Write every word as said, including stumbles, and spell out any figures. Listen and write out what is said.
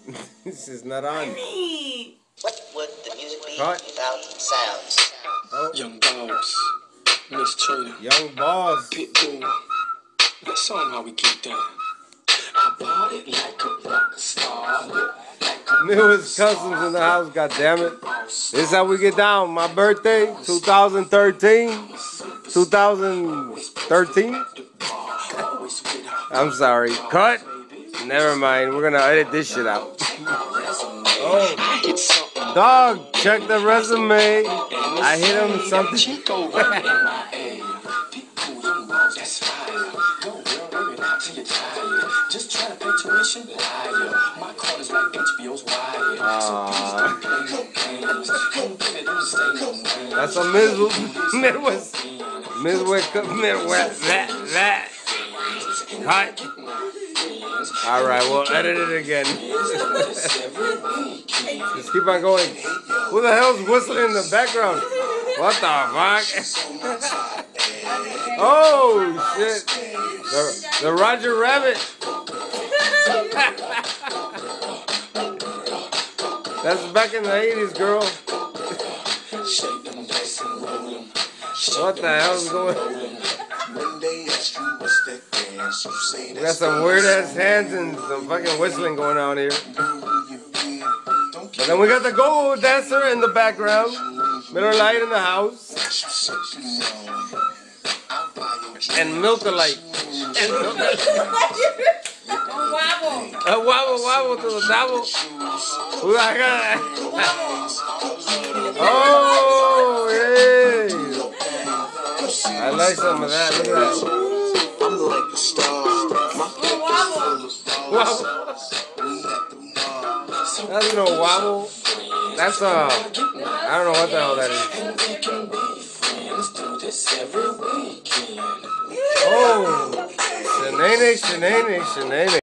This is not on. What would the music be Cut. without sounds? Oh. Young Boss, Miss Trina, Young Boss, Pitbull. That song how we get down. I bought it like a rock star. Like newest customs in the house. God damn it! This is how we get down. My birthday, two thousand thirteen. two thousand thirteen. I'm sorry. Cut. Never mind. We're gonna edit this shit out. Oh, dog, check the resume. I hit him something. Uh, that's a Midwest, Midwest, Midwest, Midwest, that, that. Cut. All right, we'll edit it again. Just keep on going. Who the hell's whistling in the background? What the fuck? Oh, shit. The, the Roger Rabbit. That's back in the eighties, girl. What the hell's going on? We got some weird ass hands and some fucking whistling going on here. But then we got the go-go dancer in the background. Miller Lite in the house. And Milk-a-Light. And Milk-a-Light. A wobble wobble to the double. Who I got? Oh, yeah. I like some of that. Look at that. I'm like the star. Wobble. That's no wobble. That's uh, I don't know what the hell that is. Oh, shenane, shenane, shenane.